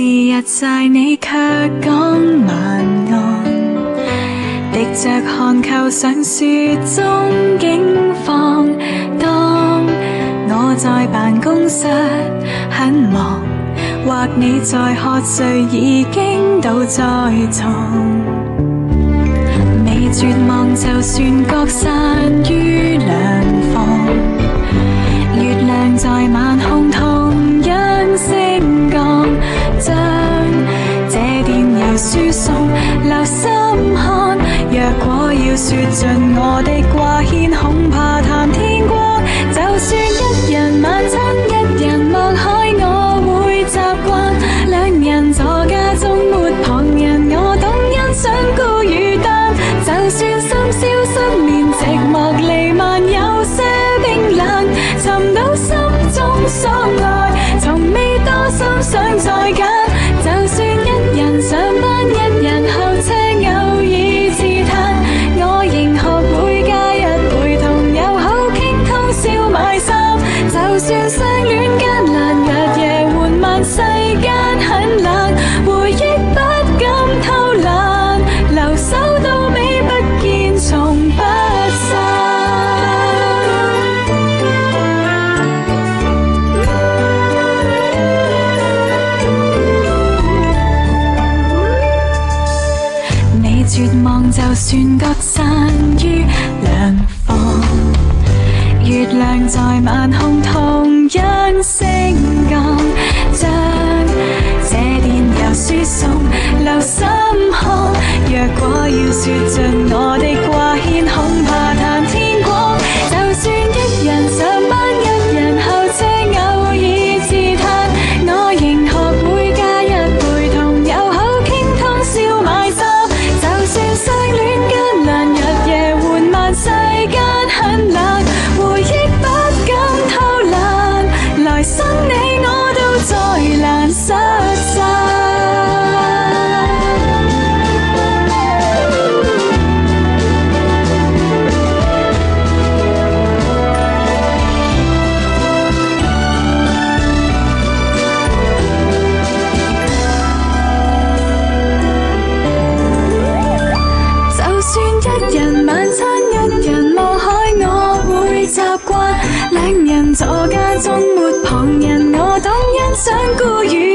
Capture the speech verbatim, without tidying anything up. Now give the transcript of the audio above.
日晒你卻講晚安，滴着汗扣上雪中景況。當我在辦公室很忙，或你在喝醉已經倒在床，未絕望就算各散於兩方，月亮在晚空同樣升降，將這電郵輸送留心看。若果要說盡我的掛牽，恐怕談天光。就算一人晚餐一人望海，我會習慣。兩人坐家中沒旁人，我懂欣賞孤與單。就算深宵失眠寂寞彌漫有些冰冷，尋到心中所愛，從未多心想再揀。就算一人上班一人候車偶爾自嘆，我仍學會假日陪同友好傾通宵買衫。就算相戀艱難日夜緩慢，世間很冷，回憶不敢偷懶，留守到尾不見從不散。你絕望就算各散於兩方，月亮在晚空同樣升降，將這電郵輸送留心看。若果要說盡我的掛牽，恐怕談天光。就算一人上班一人候車偶爾自嘆，我仍學會假日陪同友好傾通宵買衫。就算相戀艱難日夜緩慢，世間很冷，回憶不敢偷懶，來生你我都再難失散。就算一人晚餐一人望海，我會習慣。兩人坐家中沒旁人，我懂欣賞孤與